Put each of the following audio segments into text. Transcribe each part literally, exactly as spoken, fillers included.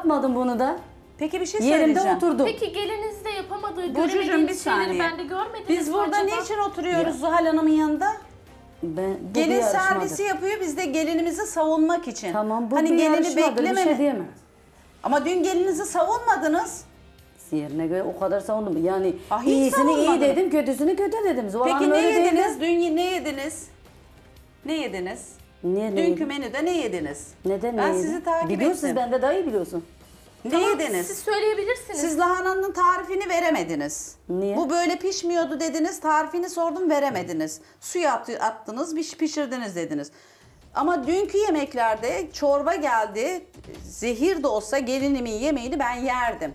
yapmadım bunu da. Peki bir şey Yerimde söyleyeceğim. oturdum. Peki geliniz de yapamadığı, Burcucuğum, bir göremediğiniz şeyleri saniye. ben de görmedim. Biz burada niçin oturuyoruz Zuhal Hanım'ın yanında? Ben, bu bir Gelin yarışmadır. servisi yapıyor, biz de gelinimizi savunmak için. Tamam, bu hani bir gelini yarışmadır, bir bekleme. şey diyemem. Ama dün gelinizi savunmadınız. Yerine göre o kadar savundum. Yani Ah, hiç iyisini iyi savunmadın. dedim, kötüsünü kötü dedim. Zuhal Peki Hanım ne öyle değil mi? yediniz? Dün ne yediniz? Ne yediniz? Niye, ne Dünkü yedim? menüde ne yediniz? Neden Ben ne sizi yedim? takip Biliyorsunuz, ettim. ben de daha iyi biliyorsun. Ne Tamam, yediniz? siz söyleyebilirsiniz. Siz lahananın tarifini veremediniz. Niye? Bu böyle pişmiyordu dediniz, tarifini sordum veremediniz. Suya attı- attınız, bir şey pişirdiniz dediniz. Ama dünkü yemeklerde çorba geldi, zehir de olsa gelinimin yemeğini ben yerdim.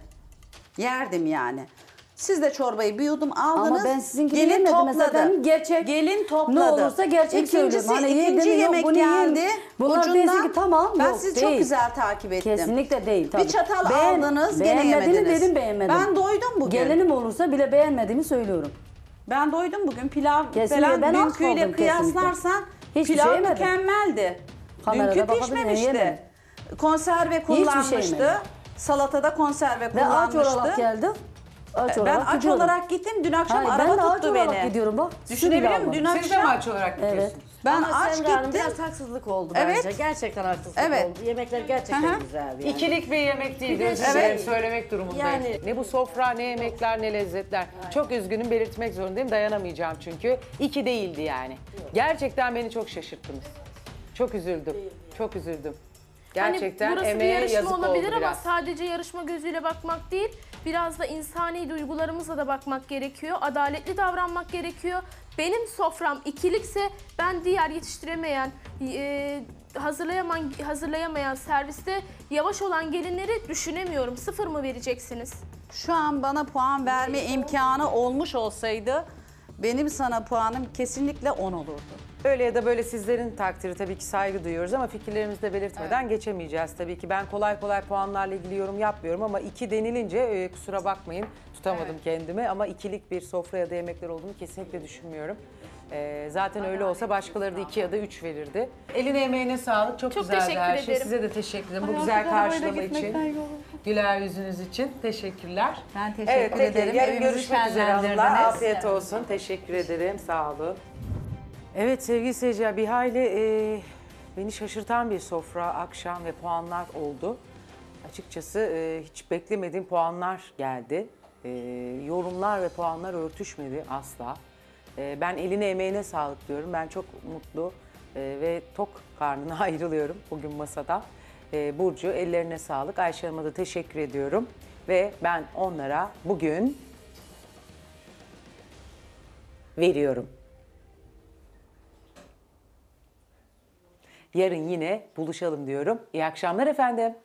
Yerdim yani. Siz de çorbayı bir yudum aldınız. Ama ben sizinkini gelin yemedim. topladı. Zaten gerçek. Gelin topladı. Ne olursa gerçek İkincisi, söylüyorum. Hani ikinci yedim, yok, yemek bunu yiyin. geldi. Bunlar Ucundan değilse ki tamam, ben yok, sizi çok değil. güzel takip ettim. Kesinlikle değil tabii. Bir çatal Beğen- aldınız, gene beğenmediğimi yemediniz. dedim, beğenmedim. Ben doydum bugün. Gelinim olursa bile beğenmediğimi söylüyorum. Ben doydum bugün. Pilav Kesinlikle, falan ben aç dünküyle kaldım kıyaslarsan Hiçbir pilav şey yemedim. mükemmeldi. Kamerada Dünkü bakabilirim, pişmemişti. yemedim. Konserve şey kullanmıştı. yemedim. Salatada konserve Ve aç kullanmıştı. olarak geldim. Aç Ben olarak aç gidiyorum. olarak gittim. Dün akşam Hayır, araba ben de aç tuttu olarak beni. gidiyorum bak. Düşünebiliyor Su bile musun? Dün almadım. Siz de mi akşam aç olarak gidiyorsunuz? ben Ama aç Semra Hanım gittim. biraz haksızlık oldu Evet. bence. Gerçekten haksızlık Evet. oldu. Yemekler gerçekten Hı hı. güzeldi yani. İkilik bir yemek değil. Bir de Özür şey- dilerim, söylemek durumundayım. Yani- Ne bu sofra, ne yemekler, ne lezzetler. Çok üzgünüm, belirtmek zorundayım. Dayanamayacağım çünkü. İki değildi yani. Gerçekten beni çok şaşırttınız. Çok üzüldüm. Çok üzüldüm. Gerçekten hani burası bir emeğe yarışma yazık oldu olabilir ama biraz. sadece yarışma gözüyle bakmak değil, biraz da insani duygularımızla da bakmak gerekiyor. Adaletli davranmak gerekiyor. Benim sofram ikilikse ben diğer yetiştiremeyen, e, hazırlayamayan, hazırlayamayan serviste yavaş olan gelinleri düşünemiyorum. Sıfır mı vereceksiniz? Şu an bana puan verme imkanı olmuş olsaydı benim sana puanım kesinlikle on olurdu. Öyle ya da böyle sizlerin takdiri tabii ki saygı duyuyoruz ama fikirlerimizi de belirtmeden geçemeyeceğiz tabii ki. Ben kolay kolay puanlarla ilgili yorum yapmıyorum ama iki denilince e, kusura bakmayın tutamadım kendimi ama ikilik bir sofra ya da yemekler olduğunu kesinlikle düşünmüyorum. E, zaten öyle olsa başkaları da iki ya da üç verirdi. Eline emeğine sağlık. Çok, Çok güzeldi teşekkür her şey. ederim. Size de teşekkür ederim. Bu güzel karşılama için. Güler yüzünüz için. Teşekkürler. Ben teşekkür Evet, peki. ederim. Yarın Evimizi görüşmek üzere hanımlar. şenlendirdiniz. Afiyet olsun. Teşekkür ederim. Sağ olun. Evet sevgili seyirciler, bir hayli e, beni şaşırtan bir sofra, akşam ve puanlar oldu. Açıkçası e, hiç beklemediğim puanlar geldi. E, yorumlar ve puanlar örtüşmedi asla. E, ben eline emeğine sağlık diyorum. Ben çok mutlu e, ve tok karnına ayrılıyorum bugün masada. E, Burcu ellerine sağlık. Ayşe Hanım'a da teşekkür ediyorum. Ve ben onlara bugün veriyorum. Yarın yine buluşalım diyorum. İyi akşamlar efendim.